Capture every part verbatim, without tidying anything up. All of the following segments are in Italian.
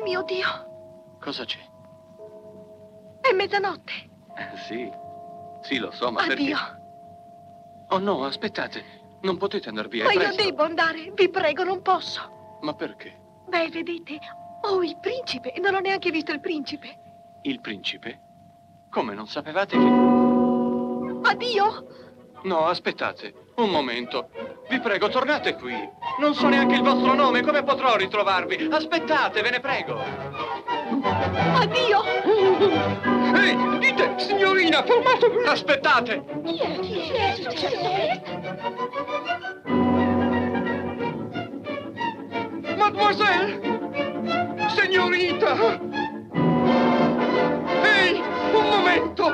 mio Dio! Cosa c'è? È mezzanotte. Eh, sì, sì, lo so, ma Addio. perché? Oh no, aspettate. Non potete andare via, Ma è io presto. devo andare, vi prego, non posso. Ma perché? Beh, vedete, ho il principe e non ho neanche visto il principe. Il principe? Come, non sapevate che... Addio! No, aspettate, un momento. Vi prego, tornate qui. Non so neanche il vostro nome, come potrò ritrovarvi? Aspettate, ve ne prego. Addio! Ehi, dite, signorina, fermatevi! Aspettate! Chi è? Chi è successo? Mademoiselle! Signorita! Ehi, un momento!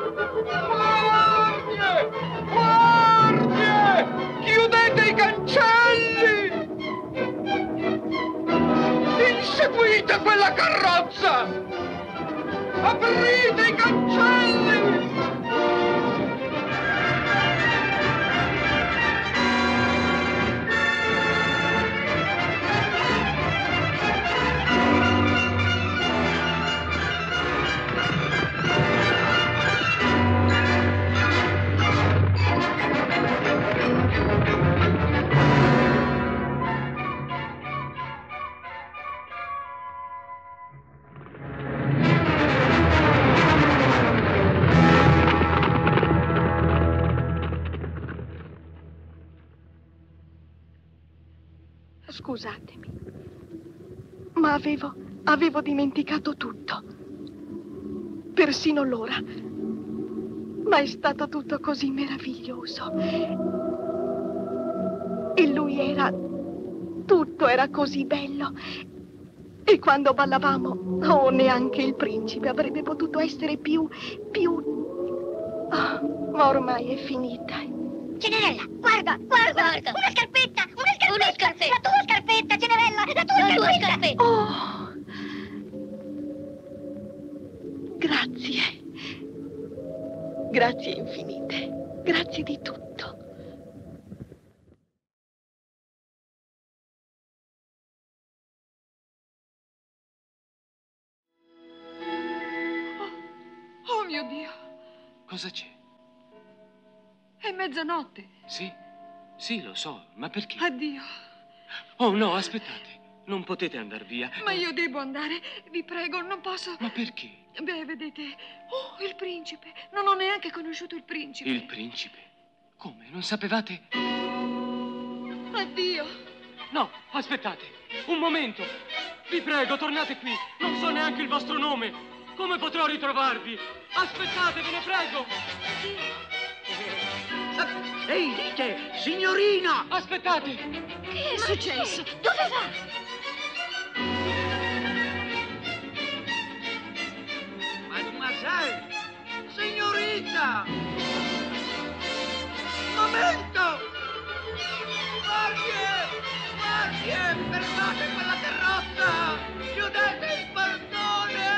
Guardie! Guardie! Chiudete i cancelli! Inseguite quella carrozza! Aprite i cancelli! Scusatemi, ma avevo, avevo dimenticato tutto. Persino l'ora. Ma è stato tutto così meraviglioso. E lui era... tutto era così bello. E quando ballavamo, oh, neanche il principe avrebbe potuto essere più... più... Oh, ma ormai è finita. Cenerella, guarda, guarda, guarda, una scarpetta, una scarpetta, una scarpetta, la tua scarpetta, Cenerella, la tua la scarpetta. Tua scarpetta. Oh, grazie, grazie infinite, grazie di tutto. Oh, oh mio Dio. Cosa c'è? È mezzanotte. Sì, sì, lo so, ma perché? Addio. Oh no, aspettate. Non potete andare via. Ma io devo andare, vi prego, non posso... Ma perché? Beh, vedete... Oh, il principe. Non ho neanche conosciuto il principe. Il principe? Come? Non sapevate? Addio. No, aspettate. Un momento. Vi prego, tornate qui. Non so neanche il vostro nome. Come potrò ritrovarvi? Aspettate, ve ne prego. Ehi, dite, signorina! Aspettate. Che è successo? Dove va? Mademoiselle! Signorita! Momento! Guardie! Guardie! Fermate quella carrozza! Chiudete il portone!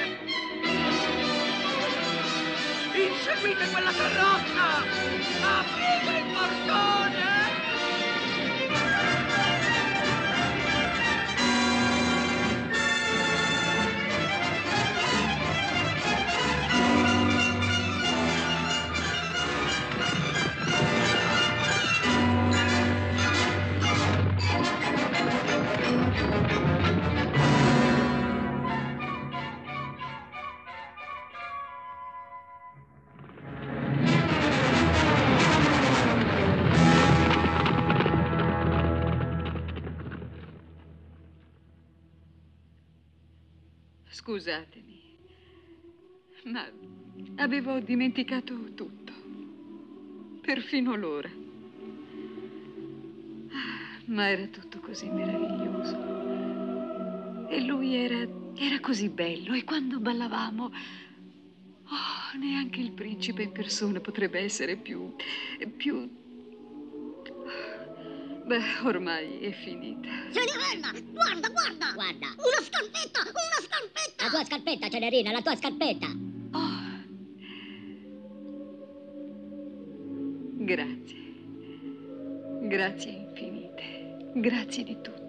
Inseguite quella carrozza! Aprite il portone! Scusatemi, ma avevo dimenticato tutto, perfino l'ora. Ma era tutto così meraviglioso. E lui era, era così bello. E quando ballavamo, oh, neanche il principe in persona potrebbe essere più, più... Beh, ormai è finita. Cenerella, guarda, guarda! Guarda! Una scarpetta, una scarpetta! La tua scarpetta, Cenerina, la tua scarpetta! Oh. Grazie. Grazie infinite. Grazie di tutto.